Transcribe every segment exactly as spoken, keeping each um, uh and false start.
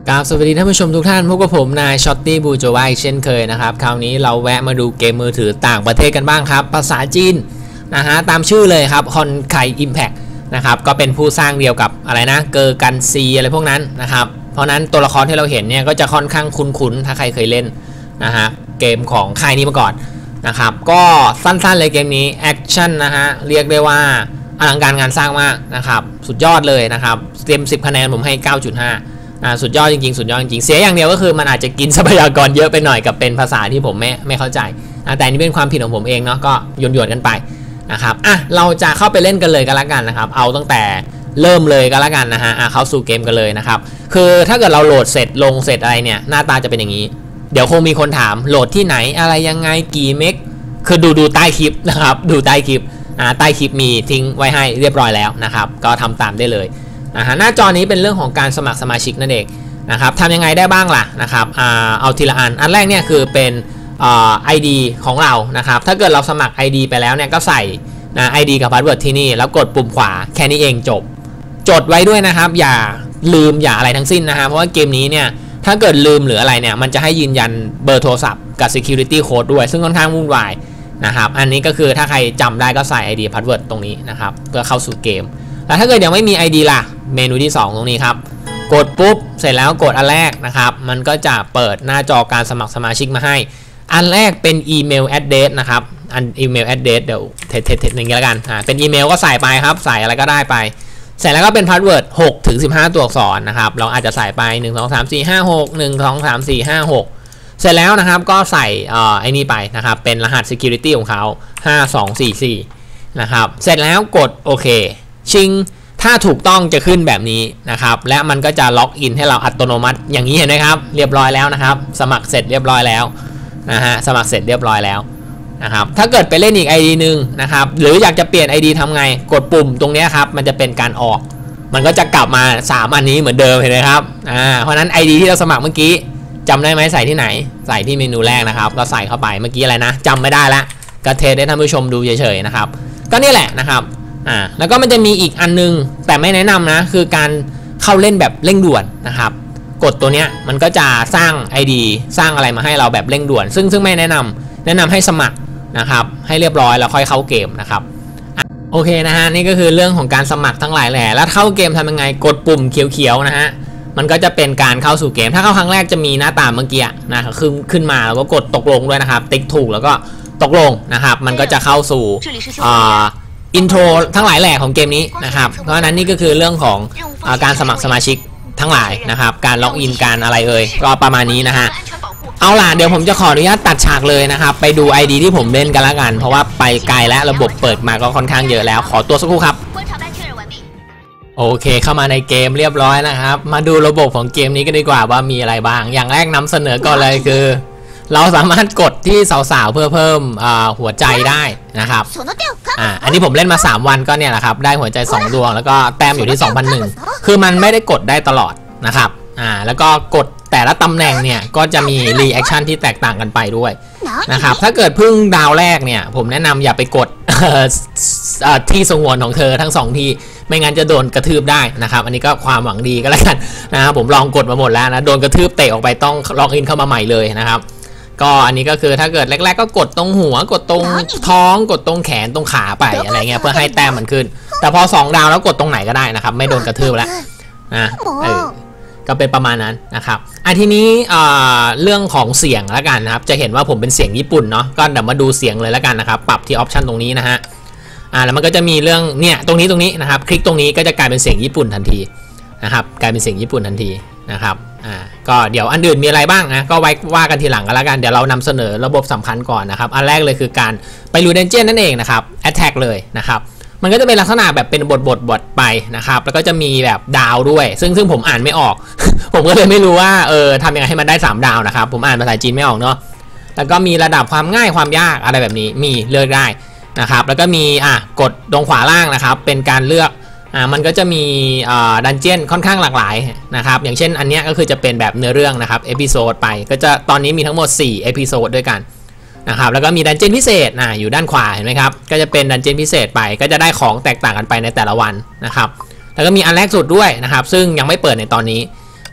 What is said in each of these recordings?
กราบสวัสดีท่านผู้ชมทุกท่านพบกับผมนายช็อตตี้บูโจวาอีกเช่นเคยนะครับคราวนี้เราแวะมาดูเกมมือถือต่างประเทศกันบ้างครับภาษาจีนนะฮะตามชื่อเลยครับคอนไคอิมแพคนะครับก็เป็นผู้สร้างเดียวกับอะไรนะเกอร์กันซีอะไรพวกนั้นนะครับเพราะนั้นตัวละครที่เราเห็นเนี่ยก็จะค่อนข้างคุ้นๆถ้าใครเคยเล่นนะฮะเกมของค่ายนี้มาก่อนนะครับก็สั้นๆเลยเกมนี้แอคชั่นนะฮะเรียกได้ว่าอลังการงานสร้างมากนะครับสุดยอดเลยนะครับเต็มสิบคะแนนผมให้ เก้าจุดห้าอ่าสุดยอดจริงๆสุดยอดจริงๆเสียอย่างเดียวก็คือมันอาจจะกินทรัพยากรเยอะไปหน่อยกับเป็นภาษาที่ผมไม่ไม่เข้าใจแต่นี่เป็นความผิดของผมเองเนาะก็โยนๆกันไปนะครับอ่ะเราจะเข้าไปเล่นกันเลยกันละกันนะครับเอาตั้งแต่เริ่มเลยกันละกันนะฮะอ่ะเข้าสู่เกมกันเลยนะครับคือถ้าเกิดเราโหลดเสร็จลงเสร็จอะไรเนี่ยหน้าตาจะเป็นอย่างนี้เดี๋ยวคงมีคนถามโหลดที่ไหนอะไรยังไงกี่เมกคือดูดูใต้คลิปนะครับดูใต้คลิปอ่าใต้คลิปมีทิ้งไว้ให้เรียบร้อยแล้วนะครับก็ทำตามได้เลยนะฮะหน้าจอนี้เป็นเรื่องของการสมัครสมาชิกนั่นเองนะครับทำยังไงได้บ้างล่ะนะครับอ่าเอาทีละอันอันแรกเนี่ยคือเป็นอ่า ไอ ดี ของเรานะครับถ้าเกิดเราสมัคร ไอ ดี ไปแล้วเนี่ยก็ใส่นะ ไอ ดี กับพาสเวิร์ดที่นี่แล้วกดปุ่มขวาแค่นี้เองจบจดไว้ด้วยนะครับอย่าลืมอย่าอะไรทั้งสิ้นนะฮะเพราะว่าเกมนี้เนี่ยถ้าเกิดลืมหรืออะไรเนี่ยมันจะให้ยืนยันเบอร์โทรศัพท์กับ security code ด้วยซึ่งค่อนข้างวุ่นวายนะครับอันนี้ก็คือถ้าใครจำได้ก็ใส่ ไอ ดี พาสเวิร์ดตรงนี้นะครับเพื่อเข้าสู่เกมแล้วถ้าเกิดยังไม่มี ไอ ดี ล่ะเมนูที่สองตรงนี้ครับกดปุ๊บเสร็จแล้วกดอันแรกนะครับมันก็จะเปิดหน้าจอการสมัครสมาชิกมาให้อันแรกเป็นอีเมลแอดเดรสนะครับอันอีเมลแอดเดรสเดี๋ยวเทสเทสเทสอย่างนี้แล้วกันอ่าเป็นอีเมลก็ใส่ไปครับใส่อะไรก็ได้ไปเสร็จแล้วก็เป็นพาสเวิร์ดหกถึงสิบห้าตัวอักษรนะครับเราอาจจะใส่ไปหนึ่ง สอง สาม สี่ ห้า หก หนึ่ง สอง สาม สี่ ห้า หกเสร็จแล้วนะครับก็ใส่เอ่อไอ้นี่ไปนะครับเป็นรหัส security ของเขาห้า สอง สี่ สี่นะครับเสร็จแล้วกดโอเคชิงถ้าถูกต้องจะขึ้นแบบนี้นะครับและมันก็จะล็อกอินให้เราอัตโนมัติอย่างนี้เห็นไหมครับเรียบร้อยแล้วนะครับสมัครเสร็จเรียบร้อยแล้วนะฮะสมัครเสร็จเรียบร้อยแล้วนะครับถ้าเกิดไปเล่นอีก ไอ ดี นึงนะครับหรืออยากจะเปลี่ยน ไอ ดี ทำไงกดปุ่มตรงนี้ครับมันจะเป็นการออกมันก็จะกลับมาสามอันนี้เหมือนเดิมเห็นไหมครับอ่าเพราะนั้น ไอ ดี ที่เราสมัครเมื่อกี้จำได้ไหมใส่ที่ไหนใส่ที่เมนูแรกนะครับก็ใส่เข้าไปเมื่อกี้อะไรนะจำไม่ได้ละก็เทสให้ท่านผู้ชมดูเฉยๆนะครับก็นี่แหละนะครับอ่าแล้วก็มันจะมีอีกอันนึงแต่ไม่แนะนำนะคือการเข้าเล่นแบบเร่งด่วนนะครับกดตัวเนี้ยมันก็จะสร้าง ไอ ดี สร้างอะไรมาให้เราแบบเร่งด่วนซึ่งซึ่งไม่แนะนำแนะนำให้สมัครนะครับให้เรียบร้อยแล้วค่อยเข้าเกมนะครับโอเคนะฮะนี่ก็คือเรื่องของการสมัครทั้งหลายแหล่แล้วเข้าเกมทำยังไงกดปุ่มเขียวๆนะฮะมันก็จะเป็นการเข้าสู่เกมถ้าเข้าครั้งแรกจะมีหน้าตาเมื่อกี้นะขึ้นขึ้นมาแล้วก็กดตกลงด้วยนะครับติ๊กถูกแล้วก็ตกลงนะครับมันก็จะเข้าสู่อ่าอินโทรทั้งหลายแหล่ของเกมนี้นะครับเพราะฉะนั้นนี่ก็คือเรื่องของอาการสมัครสมาชิกทั้งหลายนะครับการล็อกอินการอะไรเอ่ยก็ประมาณนี้นะฮะเอาล่ะเดี๋ยวผมจะขออนุญาตตัดฉากเลยนะครับไปดู ไอ ดี ที่ผมเล่นกันละกันเพราะว่าไปไกลและระบบเปิดมาก็ค่อนข้างเยอะแล้วขอตัวสักครู่ครับโอเคเข้ามาในเกมเรียบร้อยนะครับมาดูระบบของเกมนี้กันดีกว่าว่ามีอะไรบ้างอย่างแรกนำเสนอก่อนเลยคือเราสามารถกดที่สาวๆเพื่อเพิ่มหัวใจได้นะครับอ่าอันนี้ผมเล่นมาสามวันก็เนี่ยแหละครับได้หัวใจสองดวงแล้วก็แต้มอยู่ที่ สองพันหนึ่ง คือมันไม่ได้กดได้ตลอดนะครับอ่าแล้วก็กดแต่ละตำแหน่งเนี่ยก็จะมีรีแอคชั่นที่แตกต่างกันไปด้วยนะครับถ้าเกิดพึ่งดาวแรกเนี่ยผมแนะนำอย่าไปกดที่สงวนของเธอทั้งสองที่ไม่งั้นจะโดนกระทืบได้นะครับอันนี้ก็ความหวังดีก็แล้วกันนะครับผมลองกดมาหมดแล้วนะโดนกระทืบเตะออกไปต้องล็อกอินเข้ามาใหม่เลยนะครับก็อันนี้ก็คือถ้าเกิดแรกๆก็กดตรงหัวกดตรงท้องกดตรงแขนตรงขาไปอะไรเงี้ยเพื่อให้แต้มมันขึ้นแต่พอสองดาวแล้วกดตรงไหนก็ได้นะครับไม่โดนกระทืบแล้วนะเออก็เป็นประมาณนั้นนะครับอ่ะทีนี้เรื่องของเสียงแล้วกันนะครับจะเห็นว่าผมเป็นเสียงญี่ปุ่นเนาะก็เดี๋ยวมาดูเสียงเลยแล้วกันนะครับปรับที่ออปชันตรงนี้นะฮะอ่าแล้วมันก็จะมีเรื่องเนี่ยตรงนี้ตรงนี้นะครับคลิกตรงนี้ก็จะกลายเป็นเสียงญี่ปุ่นทันทีนะครับกลายเป็นเสียงญี่ปุ่นทันทีนะครับอ่าก็เดี๋ยวอันอื่นมีอะไรบ้างนะก็ไว้ว่ากันทีหลังกันแล้วกันเดี๋ยวเรานำเสนอระบบสำคัญก่อนนะครับอันแรกเลยคือการไปลุยดันเจี้ยนนั่นเองนะครับแอตแทกเลยนะครับมันก็จะเป็นลักษณะแบบเป็นบทบทบทไปนะครับแล้วก็จะมีแบบดาวด้วยซึ่งซึ่งผมอ่านไม่ออก ผมก็เลยไม่รู้ว่าเออทำยังไงให้มันได้สามดาวนะครับผมอ่านภาษาจีนไม่ออกเนาะแล้วก็มีระดับความง่ายความยากอะไรแบบนี้มีเลือกได้นะครับแล้วก็มีอ่ะกดตรงขวาล่างนะครับเป็นการเลือกอ่ามันก็จะมีอ่าดันเจี้ยนค่อนข้างหลากหลายนะครับอย่างเช่นอันนี้ก็คือจะเป็นแบบเนื้อเรื่องนะครับเอพิโซดไปก็จะตอนนี้มีทั้งหมดสี่เอพิโซดด้วยกันนะครับแล้วก็มีดันเจี้ยนพิเศษนะอยู่ด้านขวาเห็นไหมครับก็จะเป็นดันเจี้ยนพิเศษไปก็จะได้ของแตกต่างกันไปในแต่ละวันนะครับแล้วก็มีอันแรกสุดด้วยนะครับซึ่งยังไม่เปิดในตอนนี้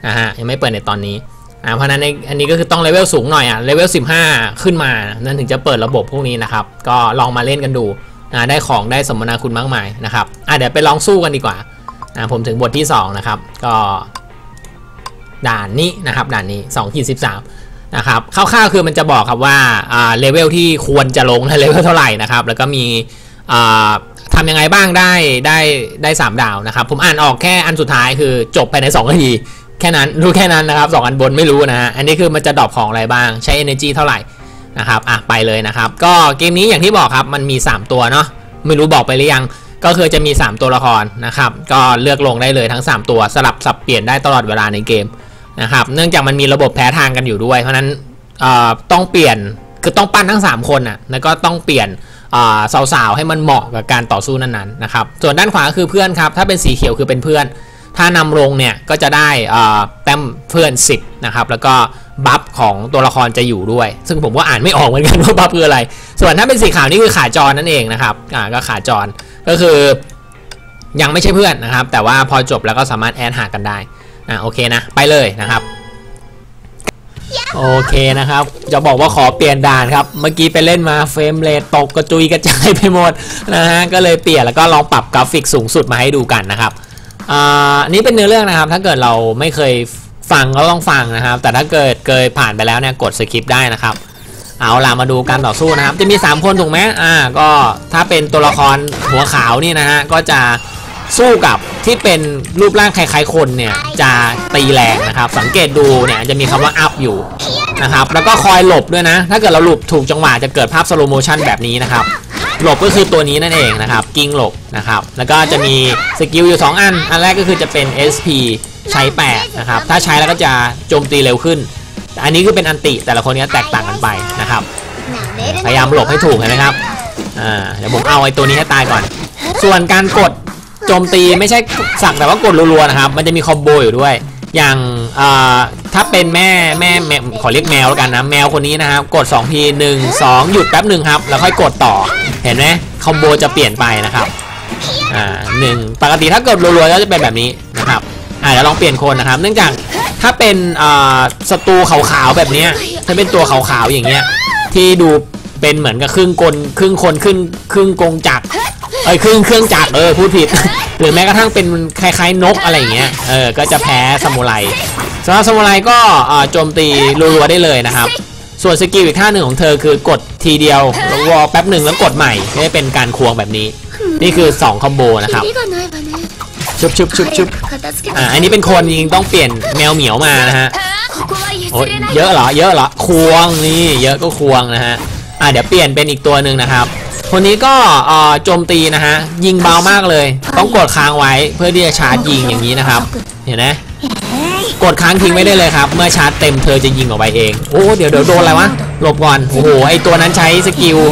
นะฮะยังไม่เปิดในตอนนี้อ่าเพราะนั้นในอันนี้ก็คือต้องเลเวลสูงหน่อยอ่ะเลเวลสิบห้าขึ้นมานั่นถึงจะเปิดระบบพวกนี้นะครับก็ลองมาเล่นกันดูนะได้ของได้สมนาคุณมากมายนะครับอ่ะเดี๋ยวไปลองสู้กันดีกว่านะผมถึงบทที่สองนะครับก็ด่านนี้นะครับด่านนี้ สองขีดสิบสาม นะครับคร่าวๆคือมันจะบอกครับว่าอ่าเลเวลที่ควรจะลงนะเลเวลเท่าไหร่นะครับแล้วก็มีอ่าทำยังไงบ้างได้ได้ได้สามดาวนะครับผมอ่านออกแค่อันสุดท้ายคือจบภายในสองนาทีแค่นั้นรู้แค่นั้นนะครับสองอันบนไม่รู้นะฮะอันนี้คือมันจะดรอปของอะไรบ้างใช้ energy เท่าไหร่นะครับอ่ะไปเลยนะครับก็เกมนี้อย่างที่บอกครับมันมีสามตัวเนาะไม่รู้บอกไปหรือยังก็คือจะมีสามตัวละครนะครับก็เลือกลงได้เลยทั้งสามตัวสลับสับเปลี่ยนได้ตลอดเวลาในเกมนะครับเนื่องจากมันมีระบบแพ้ทางกันอยู่ด้วยเพราะนั้นต้องเปลี่ยนคือต้องปั้นทั้งสามคนอ่ะแล้วก็ต้องเปลี่ยนสาวๆให้มันเหมาะกับการต่อสู้นั้นๆนะครับส่วนด้านขวาคือเพื่อนครับถ้าเป็นสีเขียวคือเป็นเพื่อนถ้านำลงเนี่ยก็จะได้แต้มเพื่อนสิบนะครับแล้วก็บัฟของตัวละครจะอยู่ด้วยซึ่งผมก็อ่านไม่ออกเหมือนกันว่าบัฟคืออะไรส่วนถ้าเป็นสีขาวนี่คือขาจรนั่นเองนะครับอ่าก็ขาจรก็คือยังไม่ใช่เพื่อนนะครับแต่ว่าพอจบแล้วก็สามารถแอดหากันได้อ่าโอเคนะไปเลยนะครับโอเคนะครับจะบอกว่าขอเปลี่ยนด่านครับเมื่อกี้ไปเล่นมาเฟรมเรทตกกระจุยกระจายไปหมดนะฮะก็เลยเปลี่ยนแล้วก็ลองปรับกราฟิกสูงสุดมาให้ดูกันนะครับอ่านี้เป็นเนื้อเรื่องนะครับถ้าเกิดเราไม่เคยฟังก็ต้องฟังนะครับแต่ถ้าเกิดเคยผ่านไปแล้วเนี่ยกดสคิปได้นะครับเอาล่ะมาดูการต่อสู้นะครับจะมีสามคนถูกไหมอ่าก็ถ้าเป็นตัวละครหัวขาวนี่นะฮะก็จะสู้กับที่เป็นรูปร่างคล้ายๆคนเนี่ยจะตีแรงนะครับสังเกตดูเนี่ยจะมีคำว่าอัพอยู่นะครับแล้วก็คอยหลบด้วยนะถ้าเกิดเราหลบถูกจังหวะจะเกิดภาพสโลโมชันแบบนี้นะครับหลบก็คือตัวนี้นั่นเองนะครับกิ้งหลบนะครับแล้วก็จะมีสกิลอยู่สองอันอันแรกก็คือจะเป็น เอส พี ใช้แปดนะครับถ้าใช้แล้วก็จะโจมตีเร็วขึ้นอันนี้คือเป็นอันติแต่ละคนนี้แตกต่างกันไปนะครับพยายามหลบให้ถูกนะครับอ่าเดี๋ยวผมเอาไอ้ตัวนี้ให้ตายก่อนส่วนการกดโจมตีไม่ใช่สักแต่ว่ากดรัวๆนะครับมันจะมีคอมโบอยู่ด้วยอย่างถ้าเป็นแม่แม่ขอเรียกแมวแล้วกันนะแมวคนนี้นะครับกดสองทีหนึ่ง สองหยุดแป๊บหนึ่งครับแล้วค่อยกดต่อเห็นไหมคอมโบจะเปลี่ยนไปนะครับอ่าหนึ่งปกติถ้ากดรัวๆก็จะเป็นแบบนี้นะครับอ่าเดี๋ยวลองเปลี่ยนคนนะครับเนื่องจากถ้าเป็นศัตรูขาวๆแบบนี้ถ้าเป็นตัวขาวๆอย่างเงี้ยที่ดูเป็นเหมือนกับครึ่งกลครึ่งคนครึ่งครึ่งกงจักรเอ้ยเครื่องเครื่องจักรเออพูดผิด หรือแม้กระทั่งเป็นคล้ายๆนกอะไรอย่างเงี้ยเออก็จะแพ้ซามูไรสำหรับซามูไรก็โจมตีรัวๆได้เลยนะครับส่วนสกิลอีกท่าหนึ่งของเธอคือกดทีเดียวแล้ววอลแป๊บหนึ่งแล้วกดใหม่ไม่ได้เป็นการควงแบบนี้นี่คือสองคอมโบนะครับชุบชุบชุบชุบอ่าอันนี้เป็นคนจริงต้องเปลี่ยนแมวเหมียวมานะฮะโอ้ยเยอะเหรอเยอะเหรอควงนี่เยอะก็ควงนะฮะอ่าเดี๋ยวเปลี่ยนเป็นอีกตัวหนึ่งนะครับคนนี้ก็โจมตีนะฮะยิงเบามากเลยต้องกดค้างไว้เพื่อที่จะชาร์จยิงอย่างนี้นะครับเห็นไหมกดค้างทิ้งไม่ได้เลยครับเมื่อชาร์จเต็มเธอจะยิงออกไปเองโอ้เดี๋ยวเดี๋ยวโดนอะไรวะหลบก่อนโอ้โหไอตัวนั้นใช้สกิล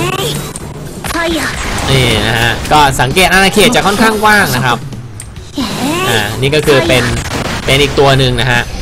นี่นะฮะก็สังเกตอาณาเขตจะค่อนข้างกว้างนะครับอ่านี่ก็คือเป็นเป็นอีกตัวหนึ่งนะฮะ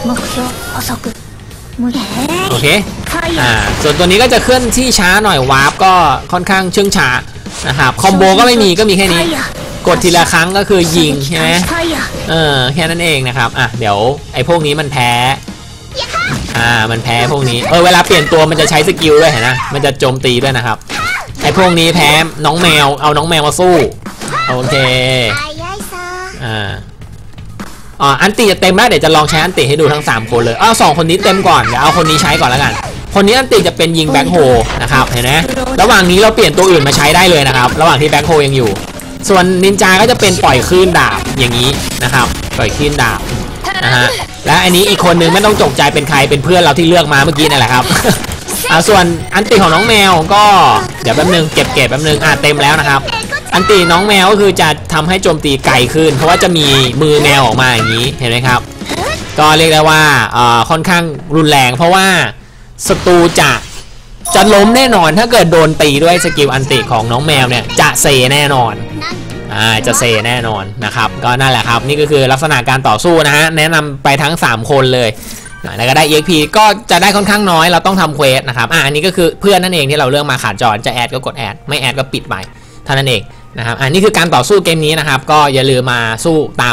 โอเคอ่าส่วนตัวนี้ก็จะเคลื่อนที่ช้าหน่อยวาร์ปก็ค่อนข้างเชื่องช้านะครับคอมโบก็ไม่มีก็มีแค่นี้กดทีละครั้งก็คือยิงใช่ไหมเออแค่นั้นเองนะครับอ่ะเดี๋ยวไอ้พวกนี้มันแพ้อ่ามันแพ้พวกนี้เออเวลาเปลี่ยนตัวมันจะใช้สกิลด้วยเห็นนะมันจะโจมตีด้วยนะครับไอ้พวกนี้แพ้น้องแมวเอาน้องแมวมาสู้โอเคอ่าอ๋ออันติจะเต็มแล้วเดี๋ยวจะลองใช้อันติให้ดูทั้งสามคนเลยอ้าวสองคนนี้เต็มก่อนเดี๋ยวเอาคนนี้ใช้ก่อนแล้วกันคนนี้อันติจะเป็นยิงแบ็คโฮนะครับเห็นไหมระหว่างนี้เราเปลี่ยนตัวอื่นมาใช้ได้เลยนะครับระหว่างที่แบ็คโฮยังอยู่ส่วนนินจาก็จะเป็นปล่อยคลื่นดาบอย่างนี้นะครับปล่อยคลื่นดาบนะฮะและอันนี้อีกคนนึงไม่ต้องตกใจเป็นใครเป็นเพื่อนเราที่เลือกมาเมื่อกี้นั่นแหละครับ อ่าส่วนอันติของน้องแมวก็เดี๋ยวแป๊บนึงเก็บเก็บแป๊บนึงอ่าเต็มแล้วนะครับอันติน้องแมวก็คือจะทำให้โจมตีไกลขึ้นเพราะว่าจะมีมือแมวออกมาอย่างนี้เห็นไหมครับก็เรียกได้ว่าค่อนข้างรุนแรงเพราะว่าศัตรูจะจะล้มแน่นอนถ้าเกิดโดนตีด้วยสกิลอันติของน้องแมวเนี่ยจะเซแน่นอนอ่าจะเซแน่นอนนะครับก็นั่นแหละครับนี่ก็คือลักษณะการต่อสู้นะฮะแนะนำไปทั้งสามคนเลยแล้วก็ได้ อี เอ็กซ์ พี ก็จะได้ค่อนข้างน้อยเราต้องทำเควสนะครับอ่าอันนี้ก็คือเพื่อนนั่นเองที่เราเลือกมาขาดจรจะแอดก็กดแอดไม่แอดก็ปิดไปเท่านั้นเองนะครับอันนี้คือการต่อสู้เกมนี้นะครับก็อย่าลืมมาสู้ตาม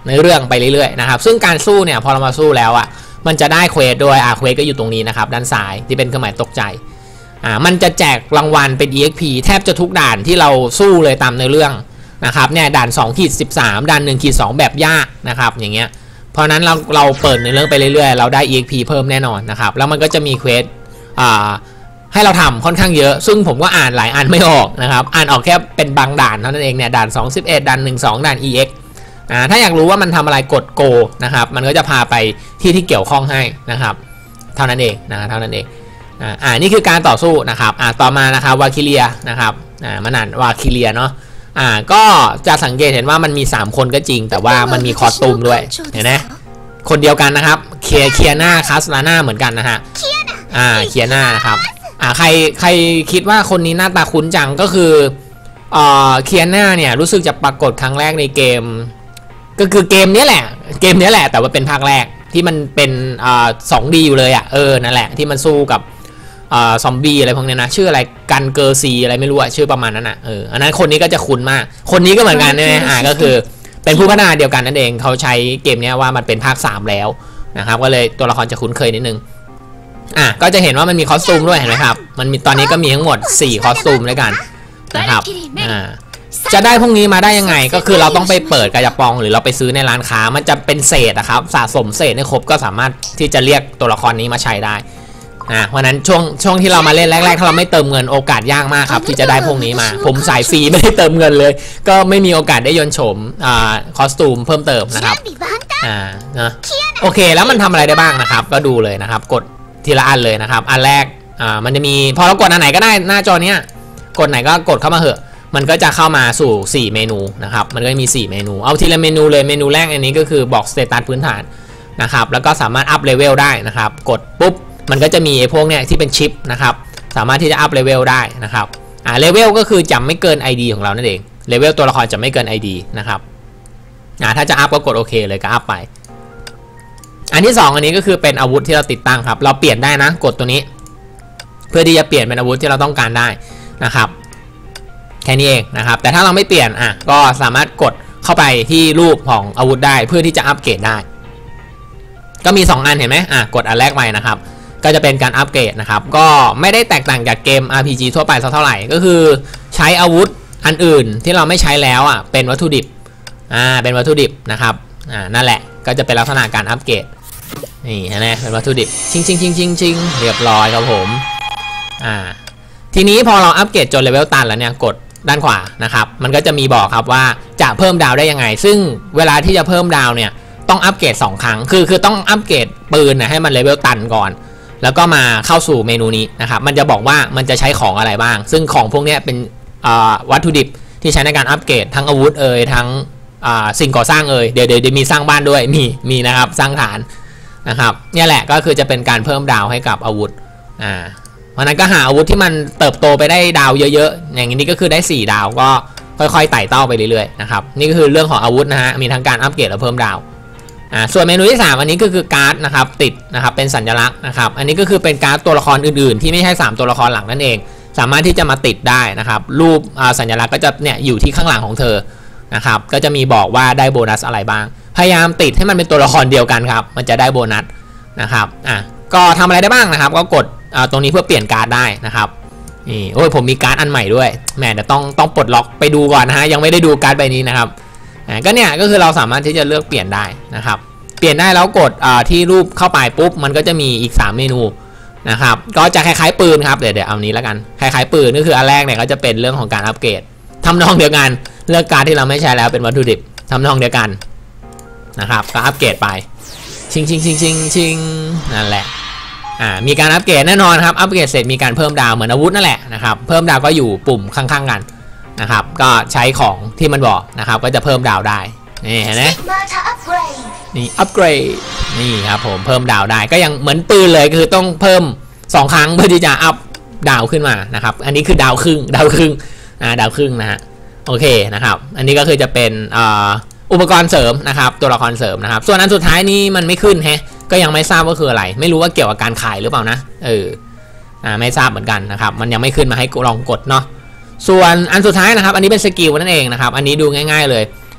ในเรื่องไปเรื่อยๆนะครับซึ่งการสู้เนี่ยพอเรามาสู้แล้วอ่ะมันจะได้เควสด้วยอ่ะเควสก็อยู่ตรงนี้นะครับด้านซ้ายที่เป็นเครื่องหมายตกใจอ่ามันจะแจกรางวัลเป็น อี เอ็กซ์ พี แทบจะทุกด่านที่เราสู้เลยตามในเรื่องนะครับเนี่ยด่านสองขีดสิบสามด่านหนึ่งขีดสองแบบยากนะครับอย่างเงี้ยเพราะนั้นเราเราเปิดในเรื่องไปเรื่อยๆเราได้ อี เอ็กซ์ พี เพิ่มแน่นอนนะครับแล้วมันก็จะมีเควสอ่าให้เราทำค่อนข้างเยอะซึ่งผมก็อ่านหลายอันไม่ออกนะครับอ่านออกแค่เป็นบางด่านเท่านั้นเองเนี่ยด่านสอง สิบเอ็ดด่านหนึ่ง สองด่าน อี เอ็กซ์ อ่าถ้าอยากรู้ว่ามันทำอะไรกด go นะครับมันก็จะพาไปที่ที่เกี่ยวข้องให้นะครับเท่านั้นเองนะเท่านั้นเองอ่าอ่านี่คือการต่อสู้นะครับอ่าต่อมานะครับวาคิเลียนะครับอ่ามันอ่านวาคิเลียเนาะอ่าก็จะสังเกตเห็นว่ามันมีสามคนก็จริงแต่ว่ามันมีคอสตูมด้วยเห็นไหมคนเดียวกันนะครับเคียเคียนาคาสลาน่าเหมือนกันนะฮะอ่าเคียนานะครับอ่าใครใครคิดว่าคนนี้หน้าตาคุ้นจังก็คือเอ่อเคียนาเนี่ยรู้สึกจะปรากฏครั้งแรกในเกมก็คือเกมนี้แหละเกมนี้แหละแต่ว่าเป็นภาคแรกที่มันเป็นอ่า สองดี อยู่เลยอ่ะเออนั่นแหละที่มันสู้กับอ่าซอมบี้อะไรพวกนี้นะชื่ออะไรกันเกอร์ซีอะไรไม่รู้อ่ะชื่อประมาณนั้นอ่ะเอออันนั้นคนนี้ก็จะคุ้นมากคนนี้ก็เหมือนกันใช่ไหมอ่าก็คือเป็นผู้พัฒนาเดียวกันนั่นเองเขาใช้เกมนี้ว่ามันเป็นภาคสามแล้วนะครับก็เลยตัวละครจะคุ้นเคยนิดนึงอ่ะก็จะเห็นว่ามันมีคอสตูมด้วยเห็นไหมครับมันมีตอนนี้ก็มีทั้งหมดสี่คอสตูมด้วยกันนะครับอ่าจะได้พวกนี้มาได้ยังไงก็คือเราต้องไปเปิดกระปองหรือเราไปซื้อในร้านค้ามันจะเป็นเศษนะครับสะสมเศษให้ครบก็สามารถที่จะเรียกตัวละครนี้มาใช้ได้อ่าเพราะนั้นช่วงช่วงที่เรามาเล่นแรกๆถ้าเราไม่เติมเงินโอกาสยากมากครับที่จะได้พวกนี้มาผมสายฟรีไม่ได้เติมเงินเลยก็ไม่มีโอกาสได้ยนต์โฉมอ่าคอสตูมเพิ่มเติมนะครับอ่านะโอเคแล้วมันทำอะไรได้บ้างนะครับก็ดูเลยนะครับกดทีละอันเลยนะครับอันแรกอ่ามันจะมีพอเรากดอันไหนก็ได้หน้าจอเนี้ยกดไหนก็กดเข้ามาเหอะมันก็จะเข้ามาสู่สี่เมนูนะครับมันก็มีสี่เมนูเอาทีละเมนูเลยเมนูแรกอันนี้ก็คือบอกสเตตัสพื้นฐานนะครับแล้วก็สามารถอัพเลเวลได้นะครับกดปุ๊บมันก็จะมีพวกเนี้ยที่เป็นชิปนะครับสามารถที่จะอัพเลเวลได้นะครับอ่าเลเวลก็คือจะไม่เกิน ไอ ดี ของเรานั่นเองเลเวลตัวละครจะไม่เกิน ไอ ดี นะครับอ่าถ้าจะอัพก็กดโอเคเลยก็อัพไปอันที่สองอันนี้ก็คือเป็นอาวุธที่เราติดตั้งครับเราเปลี่ยนได้นะกดตัวนี้เพื่อที่จะเปลี่ยนเป็นอาวุธที่เราต้องการได้นะครับแค่นี้เองนะครับแต่ถ้าเราไม่เปลี่ยนอ่ะก็สามารถกดเข้าไปที่รูปของอาวุธได้เพื่อที่จะอัปเกรดได้ก็มีสองอันเห็นไหมอ่ะกดอันแรกไปนะครับก็จะเป็นการอัปเกรดนะครับก็ไม่ได้แตกต่างจากเกม อาร์ พี จี ทั่วไปสักเท่าไหร่ก็คือใช้อาวุธอันอื่นที่เราไม่ใช้แล้วอ่ะเป็นวัตถุดิบอ่าเป็นวัตถุดิบนะครับอ่านั่นแหละก็จะเป็นลักษณะการอัปเกรดนี่เห็นไหมเป็นวัตถุดิบชิงชิงชิงชิงชิงเรียบร้อยครับผมอ่าทีนี้พอเราอัปเกรดจนเลเวลตันแล้วเนี่ยกดด้านขวานะครับมันก็จะมีบอกครับว่าจะเพิ่มดาวได้ยังไงซึ่งเวลาที่จะเพิ่มดาวเนี่ยต้องอัปเกรดสองครั้งคือคือต้องอัปเกรดปืนนะให้มันเลเวลตันก่อนแล้วก็มาเข้าสู่เมนูนี้นะครับมันจะบอกว่ามันจะใช้ของอะไรบ้างซึ่งของพวกนี้เป็นวัตถุดิบที่ใช้ในการอัปเกรดทั้งอาวุธเอ่ยทั้งสิ่งก่อสร้างเอ่ยเดี๋ยวเดี๋ยวมีสร้างบ้านด้วยมีมีนะครับสร้างฐานนะครับเนี่ยแหละก็คือจะเป็นการเพิ่มดาวให้กับอาวุธอ่าเพราะนั้นก็หาอาวุธที่มันเติบโตไปได้ดาวเยอะๆอย่างนี้ก็คือได้สี่ดาวก็ค่อยๆไต่เต้าไปเรื่อยๆนะครับนี่ก็คือเรื่องของอาวุธนะฮะมีทั้งการอัปเกรดและเพิ่มดาวอ่าส่วนเมนูที่สามอันนี้ก็คือการ์ดนะครับติดนะครับเป็นสัญลักษณ์นะครับอันนี้ก็คือเป็นการ์ดตัวละครอื่นๆที่ไม่ใช่สามตัวละครหลักนั่นเองสามารถที่จะมาติดได้นะครับรูปสัญลักษณ์ก็จะเนี่ยอยู่ที่ข้างหลังของเธอนะครับก็จะมีบอกว่าได้โบนัสอะไรบ้างพยายามติดให้มันเป็นตัวละครเดียวกันครับมันจะได้โบนัสนะครับอ่ะก็ทำอะไรได้บ้างนะครับก็กดตรงนี้เพื่อเปลี่ยนการ์ดได้นะครับนี่โอ้ยผมมีการ์ดอันใหม่ด้วยแหมเดี๋ยวต้องต้องปลดล็อกไปดูก่อนนะฮะยังไม่ได้ดูการ์ดใบนี้นะครับก็เนี่ยก็คือเราสามารถที่จะเลือกเปลี่ยนได้นะครับเปลี่ยนได้แล้วกดที่รูปเข้าไปปุ๊บมันก็จะมีอีกสามเมนูนะครับก็จะคล้ายๆปืนครับเดี๋ยวเดี๋ยวเอานี้แล้วกันคล้ายๆปืนก็คืออันแรกเนี่ยก็จะเป็นเรื่องของการอัปเกรดทำนองเดียวกันเลือกการ์ดที่เราไม่ใช้แล้วเป็นวัตถุดิบทำนองเดียวกันนะครับก็อัปเกรดไปชิงชิงชิงชิงชิงนั่นแหละอ่ามีการอัปเกรดแน่นอนครับอัปเกรดเสร็จมีการเพิ่มดาวเหมือนอาวุธนั่นแหละนะครับเพิ่มดาวก็อยู่ปุ่มข้างๆกันนะครับก็ใช้ของที่มันบอกนะครับก็จะเพิ่มดาวได้นี่เห็นไหมนี่อัปเกรดนี่ครับผมเพิ่มดาวได้ก็ยังเหมือนปืนเลยคือต้องเพิ่มสองครั้งเพื่อที่จะอัพดาวขึ้นมานะครับอันนี้คือดาวครึ่งดาวครึ่งอ่าดาวครึ่งนะฮะโอเคนะครับอันนี้ก็คือจะเป็นอ่าอุปกรณ์เสริมนะครับตัวละครเสริมนะครับส่วนอันสุดท้ายนี้มันไม่ขึ้นแฮะก็ยังไม่ทราบว่าคืออะไรไม่รู้ว่าเกี่ยวกับการขายหรือเปล่านะเอออ่าไม่ทราบเหมือนกันนะครับมันยังไม่ขึ้นมาให้ลองกดเนาะส่วนอันสุดท้ายนะครับอันนี้เป็นสกิลนั่นเองนะครับอันนี้ดูง่ายๆเลย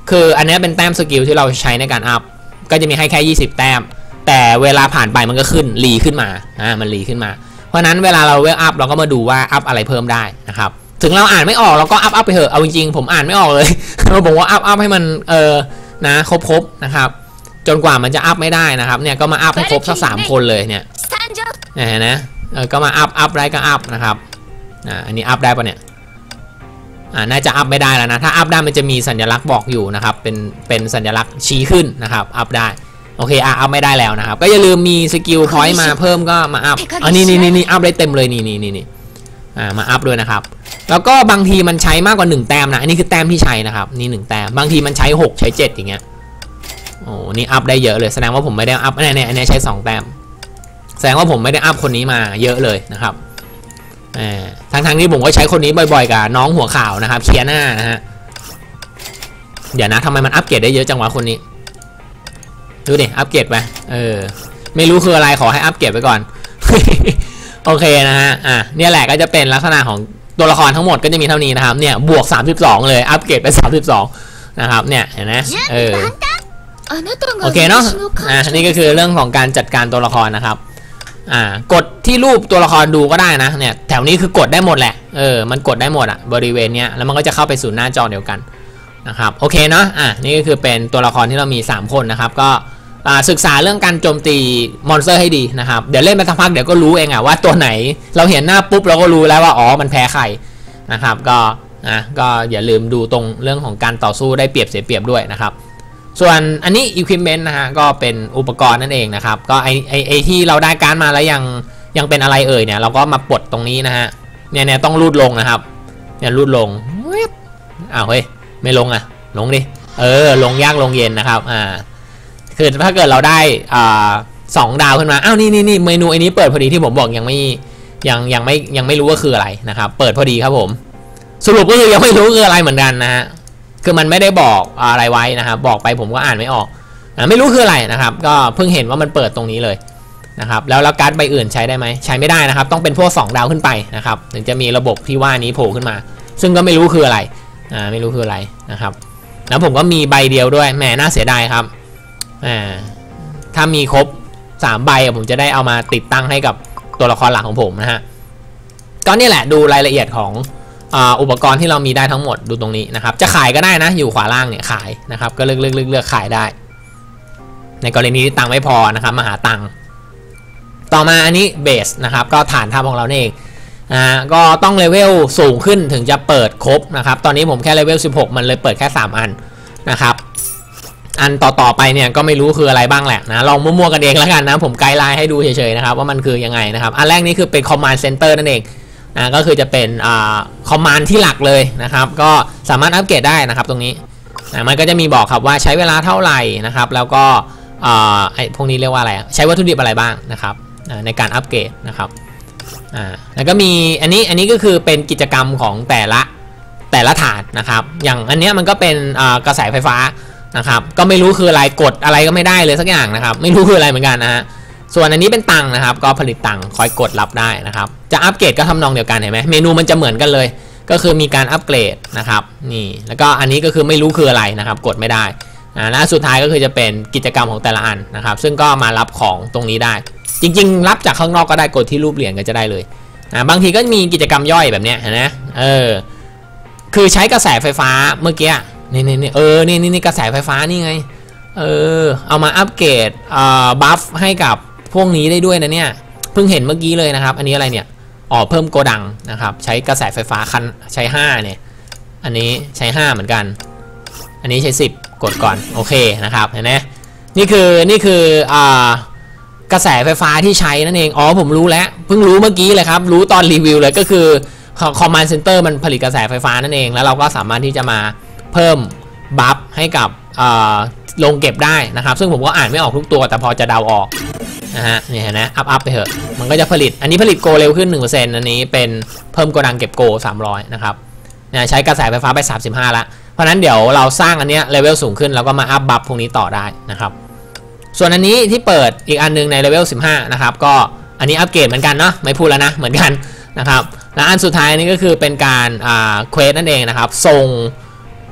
คืออันนี้เป็นแต้มสกิลที่เราใช้ในการอัพก็จะมีให้แค่ยี่สิบแต้มแต่เวลาผ่านไปมันก็ขึ้นรีขึ้นมาอ่ามันรีขึ้นมาเพราะนั้นเวลาเราเวลอัพเราก็มาดูว่าอัพอะไรเพิ่มได้นะครับถึงเราอ่านไม่ออกเราก็อัพอัพไปเถอะเอาจริงๆผมอ่านไม่ออกเลย เราบอกว่าอัพอัพให้มันเออนะครบๆนะครับจนกว่ามันจะอัพไม่ได้นะครับเนี่ยก็มาอัพให้ครบสักสามคนเลยเนี่ยเห็นนะเออก็มาอัพอัพได้ก็อัพนะครับอ่าอันนี้อัพได้ปะเนี่ยอ่าน่าจะอัพไม่ได้แล้วนะถ้าอัพได้มันจะมีสัญลักษณ์บอกอยู่นะครับเป็นเป็นสัญลักษณ์ชี้ขึ้นนะครับอัพได้โอเคอ่ะอัพไม่ได้แล้วนะครับก็อย่าลืมมีสกิลพอยต์มาเพิ่มก็มาอัพอันนี้นี่นี่อัพได้เต็มเลยนี่นี่นี่นี่อ่ามาอัพด้วยนะครับแล้วก็บางทีมันใช้มากกว่าหนึ่งแต้มนะอันนี้คือแต้มที่ใช้นะครับนี่หนึ่งแต้มบางทีมันใช้หกใช้เจ็ดอย่างเงี้ยโอ้นี่อัพได้เยอะเลยแสดงว่าผมไม่ได้อัพอันนี้อันนี้ใช้สองแต้มแสดงว่าผมไม่ได้อัพคนนี้มาเยอะเลยนะครับทั้งทั้งที่ผมก็ใช้คนนี้บ่อยๆกับน้องหัวข่าวนะครับเคียน่านะฮะเดี๋ยวนะทำไมมันอัพเกรดได้เยอะจังวะคนนี้ดูดิอัพเกรดไปเออไม่รู้คืออะไรขอให้อัพเกรดไปก่อน โอเคนะฮะอ่ะเนี่ยแหละก็จะเป็นลักษณะของตัวละครทั้งหมดก็จะมีเท่านี้นะครับเนี่ยบวกสามสิบสองเลยอัพเกรดไปสามสิบสองนะครับเนี่ยเห็นไหมเออโอเคเนาะอ่ะนี่ก็คือเรื่องของการจัดการตัวละครนะครับอ่ากดที่รูปตัวละครดูก็ได้นะเนี่ยแถวนี้คือกดได้หมดแหละเออมันกดได้หมดอะบริเวณเนี้ยแล้วมันก็จะเข้าไปสู่หน้าจอเดียวกันนะครับโอเคเนาะอ่ะนี่ก็คือเป็นตัวละครที่เรามีสามคนนะครับก็ศึกษาเรื่องการโจมตีมอนสเตอร์ให้ดีนะครับเดี๋ยวเล่นไปสักพักเดี๋ยวก็รู้เองอะว่าตัวไหนเราเห็นหน้าปุ๊บเราก็รู้แล้วว่าอ๋อมันแพ้ใครนะครับก็อ่ะก็อย่าลืมดูตรงเรื่องของการต่อสู้ได้เปรียบเสียเปรียบด้วยนะครับส่วนอันนี้ equipment นะฮะก็เป็นอุปกรณ์นั่นเองนะครับก็ไอไอไอที่เราได้การมาแล้วยังยังเป็นอะไรเอ่ยเนี่ยเราก็มาปลดตรงนี้นะฮะเนี่ยเนี่ยต้องรูดลงนะครับเนี่ยรูดลงอ้าวเฮ้ยไม่ลงอ่ะลงดิเออลงยากลงเย็นนะครับอ่าคือถ้าเกิดเราได้อ่าสองดาวขึ้นมาอ้าวนี่นี่นี่เมนูไอ้นี้เปิดพอดีที่ผมบอกยังไม่ยังยังไม่ยังไม่รู้ว่าคืออะไรนะครับเปิดพอดีครับผมสรุปก็คือยังไม่รู้คืออะไรเหมือนกันนะฮะคือมันไม่ได้บอกอะไรไว้นะครับบอกไปผมก็อ่านไม่ออกนะไม่รู้คืออะไรนะครับก็เพิ่งเห็นว่ามันเปิดตรงนี้เลยนะครับแล้วแล้วการ์ดใบอื่นใช้ได้ไหมใช้ไม่ได้นะครับต้องเป็นพวกสองดาวขึ้นไปนะครับถึงจะมีระบบที่ว่านี้โผล่ขึ้นมาซึ่งก็ไม่รู้คืออะไรอ่าไม่รู้คืออะไรนะครับแล้วผมก็มีใบเดียวด้วยแหมน่าเสียดายครับอ่าถ้ามีครบสามใบผมจะได้เอามาติดตั้งให้กับตัวละครหลักของผมนะฮะก็นี่แหละดูรายละเอียดของอุปกรณ์ที่เรามีได้ทั้งหมดดูตรงนี้นะครับจะขายก็ได้นะอยู่ขวาล่างเนี่ยขายนะครับก็เลือกเลือกเลือกเลือกขายได้ในกรณีที่ตังค์ไม่พอนะครับมาหาตังค์ต่อมาอันนี้เบสนะครับก็ฐานทัพของเราเองอ่าก็ต้องเลเวลสูงขึ้นถึงจะเปิดครบนะครับตอนนี้ผมแค่เลเวลสิบหกมันเลยเปิดแค่สามอันนะครับอันต่อๆไปเนี่ยก็ไม่รู้คืออะไรบ้างแหละนะลองมั่วๆกันเองแล้วกันนะผมไกด์ไลน์ให้ดูเฉยๆนะครับว่ามันคือยังไงนะครับอันแรกนี้คือเป็น command center นั่นเองนะก็คือจะเป็นอ่าคอมมานด์ที่หลักเลยนะครับก็สามารถอัปเกรดได้นะครับตรงนี้นะมันก็จะมีบอกครับว่าใช้เวลาเท่าไหร่นะครับแล้วก็อ่าไอ้พวกนี้เรียกว่าอะไรใช้วัตถุดิบอะไรบ้างนะครับในการอัปเกรดนะครับอ่าแล้วก็มีอันนี้อันนี้ก็คือเป็นกิจกรรมของแต่ละแต่ละฐานนะครับอย่างอันนี้มันก็เป็นอ่ากระแสไฟฟ้านะครับก็ไม่รู้คืออะไรกดอะไรก็ไม่ได้เลยสักอย่างนะครับไม่รู้คืออะไรเหมือนกันนะฮะส่วนอันนี้เป็นตังค์นะครับก็ผลิตตังค์คอยกดรับได้นะครับจะอัปเกรดก็ทำนองเดียวกันเห็นไหมเมนูมันจะเหมือนกันเลยก็คือมีการอัปเกรดนะครับนี่แล้วก็อันนี้ก็คือไม่รู้คืออะไรนะครับกดไม่ได้อ่าและสุดท้ายก็คือจะเป็นกิจกรรมของแต่ละอันนะครับซึ่งก็มารับของตรงนี้ได้จริงๆรับจากข้างนอกก็ได้กดที่รูปเหรียญก็จะได้เลยอ่าบางทีก็มีกิจกรรมย่อยแบบเนี้ยเห็นไหมเออคือใช้กระแสไฟฟ้าเมื่อกี้นี่นี่นี่เออนี่นี่กระแสไฟฟ้านี่ไงเออเอามาอัปเกรดอ่าบัฟให้กับพวกนี้ได้ด้วยนะเนี่ยเพิ่งเห็นเมื่อกี้เลยนะครับอันนี้อะไรเนี่ยอ๋อเพิ่มโกดังนะครับใช้กระแสไฟฟ้าคันใช้ห้าเนี่ยอันนี้ใช้ห้าเหมือนกันอันนี้ใช้สิบกดก่อนโอเคนะครับเห็นไหมนี่คือนี่คืออ่ากระแสไฟฟ้าที่ใช้นั่นเองอ๋อผมรู้แล้วเพิ่งรู้เมื่อกี้เลยครับรู้ตอนรีวิวเลยก็คือ Command Center มันผลิตกระแสไฟฟ้านั่นเองแล้วเราก็สามารถที่จะมาเพิ่มบัฟให้กับลงเก็บได้นะครับซึ่งผมก็อ่านไม่ออกทุกตัวแต่พอจะเดาออกนะฮะนี่เห็นไหมอัพอัพไปเถอะมันก็จะผลิตอันนี้ผลิตโกเร็วขึ้น หนึ่งเปอร์เซ็นต์ อันนี้เป็นเพิ่มโกดังเก็บโกสามร้อยนะครับใช้กระแสไฟฟ้าไปสามสิบห้าละเพราะนั้นเดี๋ยวเราสร้างอันเนี้ยเลเวลสูงขึ้นแล้วก็มาอัพบัฟพวกนี้ต่อได้นะครับส่วนอันนี้ที่เปิดอีกอันนึงในเลเวลสิบห้านะครับก็อันนี้อัปเกรดเหมือนกันเนาะไม่พูดแล้วนะเหมือนกันนะครับและอันสุดท้ายนี่ก็คือเป็นการอ่าเควสนั่นเองนะครับส่ง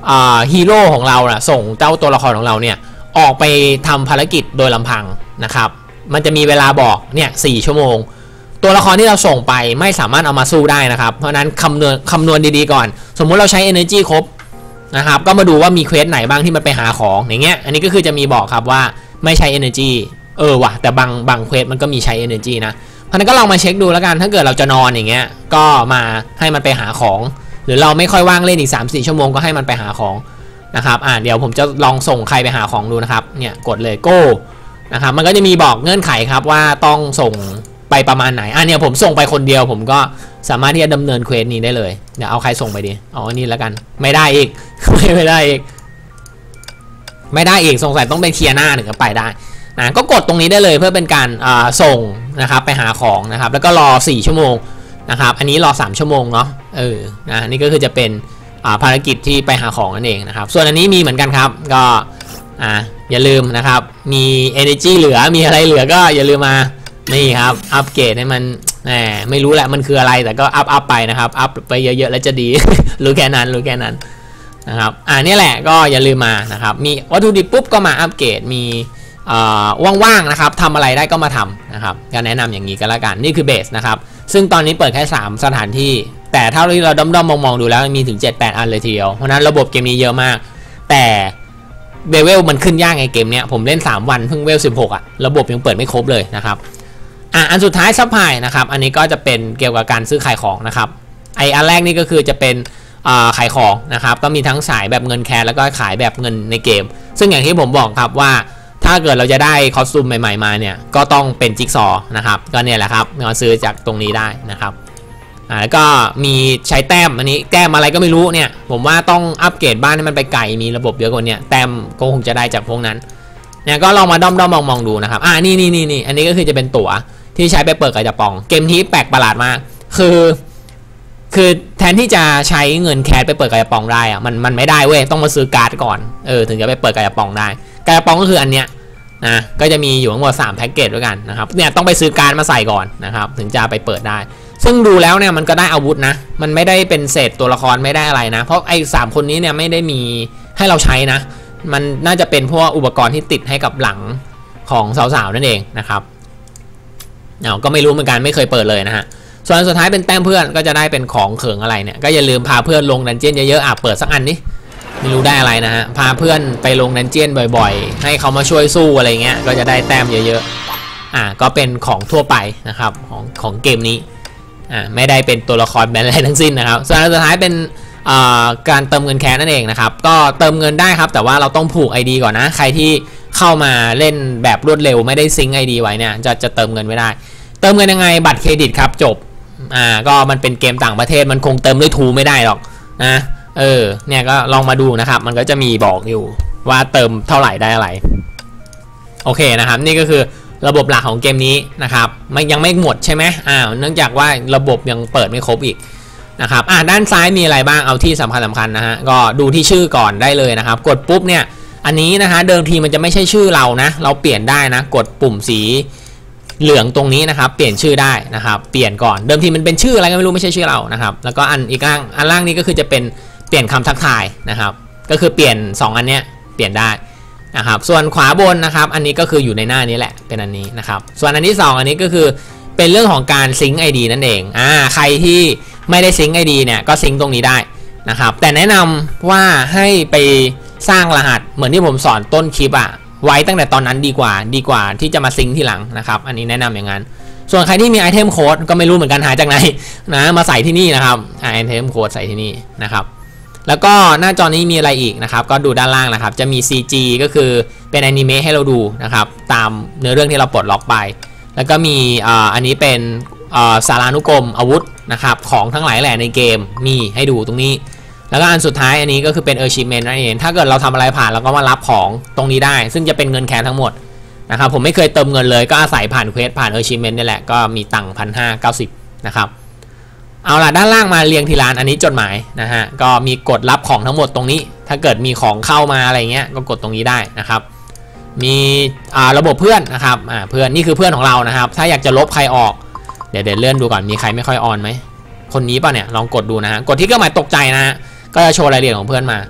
ฮีโร่ของเราน่ะส่งเจ้าตัวละครของเราเนี่ยออกไปทำภารกิจโดยลำพังนะครับมันจะมีเวลาบอกเนี่ยสี่ชั่วโมงตัวละครที่เราส่งไปไม่สามารถเอามาสู้ได้นะครับเพราะนั้นคำนวณคำนวณดีๆก่อนสมมุติเราใช้ energy ครบนะครับก็มาดูว่ามีเควสไหนบ้างที่มันไปหาของอย่างเงี้ยอันนี้ก็คือจะมีบอกครับว่าไม่ใช้ energy เออว่ะแต่บางบางเควสมันก็มีใช้ energy นะเพราะนั้นก็ลองมาเช็คดูแล้วกันถ้าเกิดเราจะนอนอย่างเงี้ยก็มาให้มันไปหาของหรือเราไม่ค่อยว่างเล่นอีก สามสี่ ชั่วโมงก็ให้มันไปหาของนะครับอ่าเดี๋ยวผมจะลองส่งใครไปหาของดูนะครับเนี่ยกดเลย go นะครับมันก็จะมีบอกเงื่อนไขครับว่าต้องส่งไปประมาณไหนอ่ะเนี่ยผมส่งไปคนเดียวผมก็สามารถที่จะดำเนินเควสนี้ได้เลยเดี๋ยวเอาใครส่งไปดีเอาอันนี้แล้วกันไม่ได้อีก ไม่ไม่ได้อีกไม่ได้อีกสงสัยต้องไปเคลียร์หน้าถึงจะไปได้นะก็กดตรงนี้ได้เลยเพื่อเป็นการส่งนะครับไปหาของนะครับแล้วก็รอสี่ชั่วโมงนะครับอันนี้รอสามชั่วโมงเนาะเออนะนี่ก็คือจะเป็นภารกิจที่ไปหาของนั่นเองนะครับส่วนอันนี้มีเหมือนกันครับก็อ่าอย่าลืมนะครับมี energy เหลือมีอะไรเหลือก็อย่าลืมมานี่ครับอัปเกรดให้มันแหมไม่รู้แหละมันคืออะไรแต่ก็อัพอัพไปนะครับอัพไปเยอะๆแล้วจะดี รู้แค่นั้นรู้แค่นั้นนะครับอ่านี่แหละก็อย่าลืมมานะครับมีวัตถุดิบปุ๊บก็มาอัปเกรดมีว่างๆนะครับทำอะไรได้ก็มาทำนะครับก็แนะนำอย่างนี้ก็แล้วกันนี่คือเบสนะครับซึ่งตอนนี้เปิดแค่สามสถานที่แต่เท่าที่เราด้อมๆมองๆดูแล้วมีถึง เจ็ดแปด อันเลยทีเดียวเพราะนั้นระบบเกมนี้เยอะมากแต่เลเวลมันขึ้นยากไงเกมเนี้ยผมเล่นสามวันเพิ่งเวลสิบหกอ่ะระบบยังเปิดไม่ครบเลยนะครับอ่ะอันสุดท้ายซัพพลายนะครับอันนี้ก็จะเป็นเกี่ยวกับการซื้อขายของนะครับไออันแรกนี่ก็คือจะเป็นขายของนะครับก็มีทั้งสายแบบเงินแคร์แล้วก็ขายแบบเงินในเกมซึ่งอย่างที่ผมบอกครับว่าถ้าเกิดเราจะได้คอสตูมใหม่ๆมาเนี่ยก็ต้องเป็นจิ๊กซอนะครับก็เนี่ยแหละครับเราซื้อจากตรงนี้ได้นะครับอ่าแล้วก็มีใช้แต้มอันนี้แต้มอะไรก็ไม่รู้เนี่ยผมว่าต้องอัปเกรดบ้านให้มันไปไกลมีระบบเยอะกว่านี้แต้มก็คงจะได้จากพวกนั้นเนี่ยก็ลองมาด้อมๆมองๆดูนะครับอ่านี่นี่นี่นี่อันนี้ก็คือจะเป็นตั๋วที่ใช้ไปเปิดกระจะปองเกมที่แปลกประหลาดมากคือคือแทนที่จะใช้เงินแคชไปเปิดกระปองได้อะมันมันไม่ได้เว้ยต้องมาซื้อการ์ดก่อนเออถึงจะไปเปิดกระปองได้กระปองก็คืออันเนี้ยนะก็จะมีอยู่ทั้งหมดสามแพ็กเกจด้วยกันนะครับเนี่ยต้องไปซื้อการ์ดมาใส่ก่อนนะครับถึงจะไปเปิดได้ซึ่งดูแล้วเนี่ยมันก็ได้อาวุธนะมันไม่ได้เป็นเศษตัวละครไม่ได้อะไรนะเพราะไอ้สามคนนี้เนี่ยไม่ได้มีให้เราใช้นะมันน่าจะเป็นพวกอุปกรณ์ที่ติดให้กับหลังของสาวๆนั่นเองนะครับเราก็ไม่รู้เหมือนกันไม่เคยเปิดเลยนะฮะส่วนสุดท้ายเป็นแต้มเพื่อนก็จะได้เป็นของเขิงอะไรเนี่ยก็อย่าลืมพาเพื่อนลงดันเจี้ยนเยอะๆอ่ะเปิดสักอันนี้ไม่รู้ได้อะไรนะฮะพาเพื่อนไปลงดันเจี้ยนบ่อยๆให้เขามาช่วยสู้อะไรเงี้ยก็จะได้แต้มเยอะๆอ่ะก็เป็นของทั่วไปนะครับของของเกมนี้อ่ะไม่ได้เป็นตัวละครแบนอะไรทั้งสิ้นนะครับส่วนสุดท้ายเป็นการเติมเงินแคชนั่นเองนะครับก็เติมเงินได้ครับแต่ว่าเราต้องผูก ไอ ดี ก่อนนะใครที่เข้ามาเล่นแบบรวดเร็วไม่ได้ซิงค์ ไอ ดี ไว้เนี่ยจะจะเติมเงินไม่ได้เติมเงินยังไงบัตรเครดิตครับจบอ่าก็มันเป็นเกมต่างประเทศมันคงเติมด้วยทูไม่ได้หรอกนะเออเนี่ยก็ลองมาดูนะครับมันก็จะมีบอกอยู่ว่าเติมเท่าไหร่ได้อะไรโอเคนะครับนี่ก็คือระบบหลักของเกมนี้นะครับไม่ยังไม่หมดใช่ไหมอ้าวเนื่องจากว่าระบบยังเปิดไม่ครบอีกนะครับอ่าด้านซ้ายมีอะไรบ้างเอาที่สำคัญสำคัญนะฮะก็ดูที่ชื่อก่อนได้เลยนะครับกดปุ๊บเนี่ยอันนี้นะฮะเดิมทีมันจะไม่ใช่ชื่อเรานะเราเปลี่ยนได้นะกดปุ่มสีเหลืองตรงนี้นะครับเปลี่ยนชื่อได้นะครับเปลี่ยนก่อนเดิมทีมันเป็นชื่ออะไรก็ไม่รู้ไม่ใช่ชื่อเรานะครับแล้วก็อันอีกล่างอันล่างนี้ก็คือจะเป็นเปลี่ยนคำทักทายนะครับก็คือเปลี่ยนสองอันเนี้ยเปลี่ยนได้นะครับส่วนขวาบนนะครับอันนี้ก็คืออยู่ในหน้านี้แหละเป็นอันนี้นะครับส่วนอันที่สองอันนี้ก็คือเป็นเรื่องของการซิงค์ ไอ ดี นั่นเองอ่าใครที่ไม่ได้ซิงค์ ไอ ดี เนี่ยก็ซิงค์ตรงนี้ได้นะครับแต่แนะนำว่าให้ไปสร้างรหัสเหมือนที่ผมสอนต้นคลิปอะไว้ตั้งแต่ตอนนั้นดีกว่าดีกว่าที่จะมาซิงค์ทีหลังนะครับอันนี้แนะนำอย่างนั้นส่วนใครที่มีไอเทมโค้ดก็ไม่รู้เหมือนกันหาจากไหนนะมาใส่ที่นี่นะครับไอเทมโค้ดใส่ที่นี่นะครับแล้วก็หน้าจอนี้มีอะไรอีกนะครับก็ดูด้านล่างนะครับจะมี ซี จี ก็คือเป็นแอนิเมะให้เราดูนะครับตามเนื้อเรื่องที่เราปลดล็อกไปแล้วก็มีอ่าอันนี้เป็นสารานุกรมอาวุธนะครับของทั้งหลายแหละในเกมมีให้ดูตรงนี้แล้วก็อันสุดท้ายอันนี้ก็คือเป็น achievement นั่นเองถ้าเกิดเราทำอะไรผ่านเราก็มารับของตรงนี้ได้ซึ่งจะเป็นเงินแคชทั้งหมดนะครับผมไม่เคยเติมเงินเลยก็อาศัยผ่านเควสผ่าน achievement นี่แหละก็มีตังค์พันห้าเก้าสิบนะครับเอาล่ะด้านล่างมาเรียงทีละอันนี้จดหมายนะฮะก็มีกดรับของทั้งหมดตรงนี้ถ้าเกิดมีของเข้ามาอะไรเงี้ยก็กดตรงนี้ได้นะครับมีระบบเพื่อนนะครับเพื่อนนี่คือเพื่อนของเรานะครับถ้าอยากจะลบใครออกเดี๋ยวเดี๋ยวเลื่อนดูก่อนมีใครไม่ค่อยออนไหมคนนี้ป่ะเนี่ยลองกดดูนะฮะกดที่เครื่องหมายตกใจนะฮะก็จะโชว์รายละเอียดของเพื่อนมา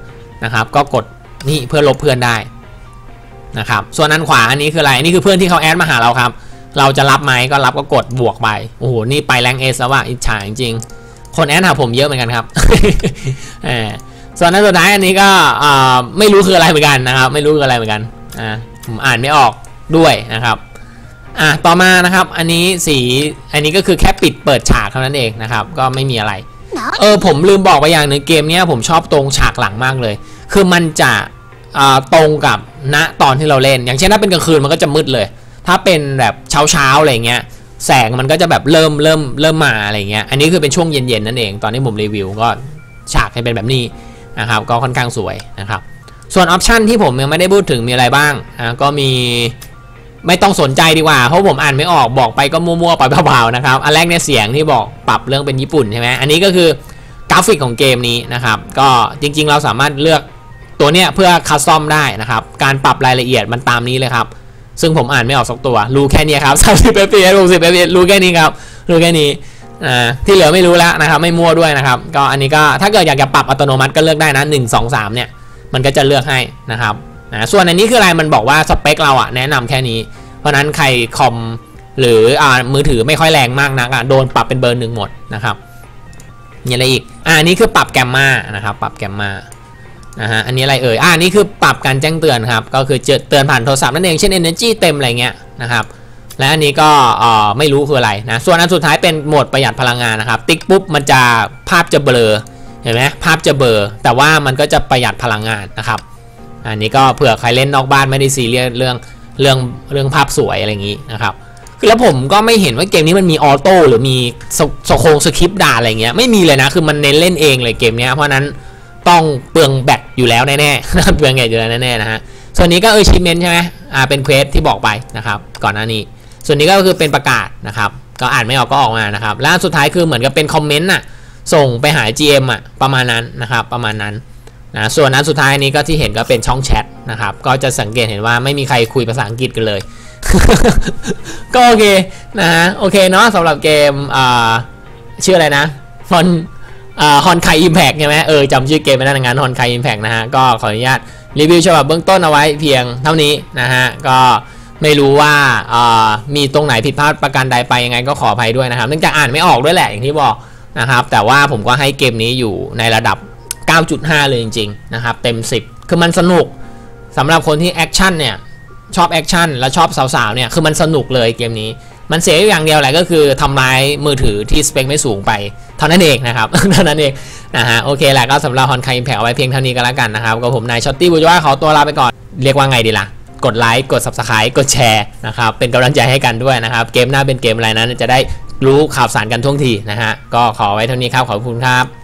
นะครับก็กดนี่เพื่อลบเพื่อนได้นะครับส่วนอันขวาอันนี้คืออะไรอันนี้คือเพื่อนที่เขาแอดมาหาเราครับเราจะรับไหมก็รับก็กดบวกไปโอ้โหนี่ไปแรงเอสแล้วว่ะอิจฉาจริงๆคนแอดหาผมเยอะเหมือนกันครับ ส่วนอันสุดท้ายอันนี้ก็ไม่รู้คืออะไรเหมือนกันนะครับไม่รู้คืออะไรเหมือนกันอ่าผมอ่านไม่ออกด้วยนะครับอ่ะต่อมานะครับอันนี้สีอันนี้ก็คือแค่ปิดเปิดฉากเท่านั้นเองนะครับก็ไม่มีอะไรเออผมลืมบอกไปอย่างหนึ่งเกมนี้ผมชอบตรงฉากหลังมากเลยคือมันจะตรงกับณตอนที่เราเล่นอย่างเช่นถ้าเป็นกลางคืนมันก็จะมืดเลยถ้าเป็นแบบเช้าเช้าอะไรเงี้ยแสงมันก็จะแบบเริ่มเริ่มเริ่มมาอะไรเงี้ยอันนี้คือเป็นช่วงเย็นๆนั่นเองตอนที่ผมรีวิวก็ฉากให้เป็นแบบนี้นะครับก็ค่อนข้างสวยนะครับส่วนออปชันที่ผมยังไม่ได้พูดถึงมีอะไรบ้างอ่ะก็มีไม่ต้องสนใจดีกว่าเพราะผมอ่านไม่ออกบอกไปก็มั่วๆไปเปล่าๆนะครับอันแรกเนี่ยเสียงที่บอกปรับเรื่องเป็นญี่ปุ่นใช่ไหมอันนี้ก็คือกราฟิกของเกมนี้นะครับก็จริงๆเราสามารถเลือกตัวเนี้ยเพื่อคัสตอมได้นะครับการปรับรายละเอียดมันตามนี้เลยครับซึ่งผมอ่านไม่ออกสักตัวรู้แค่นี้ครับสามสิบ เอฟ พี เอส หกสิบ เอฟ พี เอส รู้แค่นี้ครับรู้แค่นี้อ่าที่เหลือไม่รู้แล้วนะครับไม่มั่วด้วยนะครับก็อันนี้ก็ถ้าเกิดอยากจะปรับอัตโนมัติก็เลือกได้นะหนึ่ง สอง สามเนี่ยมันก็จะเลือกให้นะครับนะส่วนอันนี้คืออะไรมันบอกว่าสเปคเราอะแนะนำแค่นี้เพราะนั้นใครคอมหรืออ่ามือถือไม่ค่อยแรงมากนักอ่ะโดนปรับเป็นเบอร์หนึ่งหมดนะครับมีอะไรอีกอ่านี่คือปรับแกมมานะครับปรับแกมมานะฮะอันนี้อะไรเอ่ยอ่านี่คือปรับการแจ้งเตือนครับก็คือเตือนผ่านโทรศัพท์นั่นเองเช่น Energy เต็มอะไรเงี้ยนะครับและอันนี้ก็อ่าไม่รู้คืออะไรนะส่วนอันสุดท้ายเป็นโหมดประหยัดพลังงานนะครับติ๊กปุ๊บมันจะภาพจะเบลอเห็นไหมภาพจะเบลอแต่ว่ามันก็จะประหยัดพลังงานนะครับอันนี้ก็เผื่อใครเล่นนอกบ้านไม่ได้ซีเรียสเรื่องเรื่องเรื่องภาพสวยอะไรอย่างนี้นะครับคือแล้วผมก็ไม่เห็นว่าเกมนี้มันมีออโต้หรือมีสโคงสคริปต์ด่าอะไรเงี้ยไม่มีเลยนะคือมันเน้นเล่นเองเลยเกมนี้เพราะนั้นต้องเปลืองแบตอยู่แล้วแน่ๆเปลืองแบตอยู่แล้วแน่ๆนะฮะส่วนนี้ก็เออชิมเมนใช่ไหมอ่าเป็นเควสที่บอกไปนะครับก่อนหน้านี้ส่วนนี้ก็คือเป็นประกาศนะครับก็อ่านไม่ออกก็ออกมานะครับแล้วสุดท้ายคือเหมือนกับเป็นคอมเมนต์น่ะส่งไปหา จี เอ็ม อ่ะประมาณนั้นนะครับประมาณนั้นนะส่วนนั้นสุดท้ายนี้ก็ที่เห็นก็เป็นช่องแชทนะครับก็จะสังเกตเห็นว่าไม่มีใครคุยภาษาอังกฤษกันเลย ก็โอเคนะฮะโอเคเนาะสำหรับเกมอ่าชื่ออะไรนะฮอนอ่าฮอนไคอิมแพคใช่ไหมเออจำชื่อเกมไม่ได้งานฮอนไคอิมแพคนะฮะก็ขออนุญาตรีวิวฉบับเบื้องต้นเอาไว้เพียงเท่านี้นะฮะก็ไม่รู้ว่าอ่ามีตรงไหนผิดพลาดประการใดไปยังไงก็ขออภัยด้วยนะครับเนื่องจากอ่านไม่ออกด้วยแหละอย่างที่บอกนะครับแต่ว่าผมก็ให้เกมนี้อยู่ในระดับ เก้าจุดห้า เลยจริงๆนะครับเต็มสิบคือมันสนุกสำหรับคนที่แอคชั่นเนี่ยชอบแอคชั่นและชอบสาวๆเนี่ยคือมันสนุกเลยเกมนี้มันเสียอย่างเดียวแหละก็คือทำร้ายมือถือที่สเปคไม่สูงไปเท่านั้นเองนะครับ เท่านั้นเองนะฮะโอเคแหละก็สำหรับฮอนไคอิมแพคเอาไว้เพียงเท่านี้ก็แล้วกันนะครับก็ผมนายช็อตตี้บูจว่าขอตัวลาไปก่อนเรียกว่าไงดีล่ะกดไลค์กด ซับสไครบ์ กดแชร์นะครับเป็นกำลังใจให้กันด้วยนะครับเกมหน้าเป็นเกมอะไรนั้นจะได้รู้ข่าวสารกันท่วงทีนะฮะก็ขอไว้เท่านี้ครับขอบคุณครับ